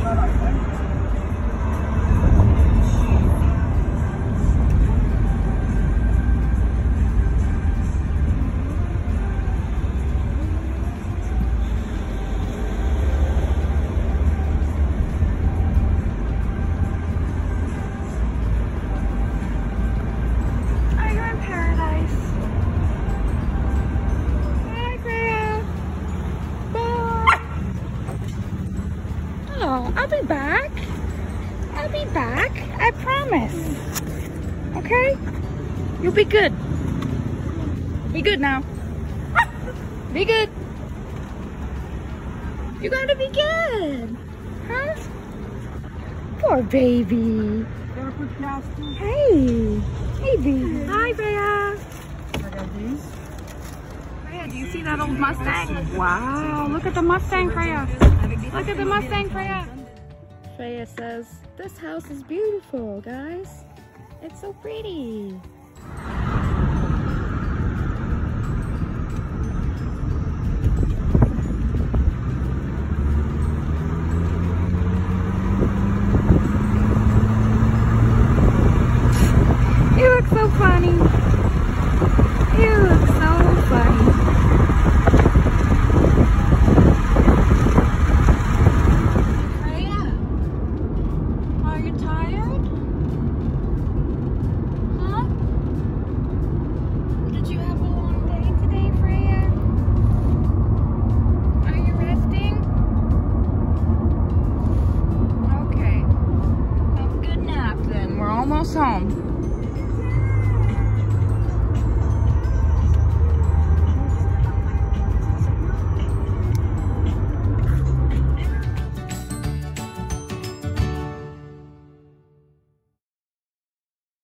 I'll be back. I'll be back. I promise. Okay? You'll be good. Be good now. Be good. You gotta be good. Huh? Poor baby. Hey. Hey, baby. Hi, Freyja. Freyja, do you see that old Mustang? Wow, look at the Mustang, Freyja. Look at the Mustang, Freyja. Freyja says, this house is beautiful, guys. It's so pretty.